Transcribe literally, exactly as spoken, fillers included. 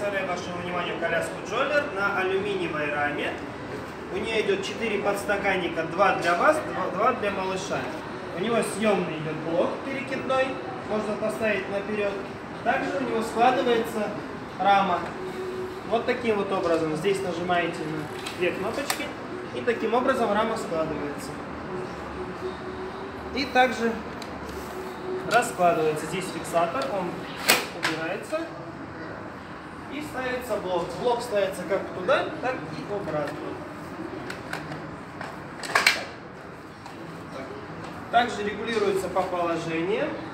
представляю вашему вниманию коляску Джоллер на алюминиевой раме. У нее идет четыре подстаканника, два для вас, два для малыша. У него съемный идет блок перекидной, можно поставить наперед. Также у него складывается рама. Вот таким вот образом. Здесь нажимаете на две кнопочки, и таким образом рама складывается. И также раскладывается. Здесь фиксатор, он убирается. И ставится блок. Блок ставится как туда, так и обратно. Также регулируется по положению.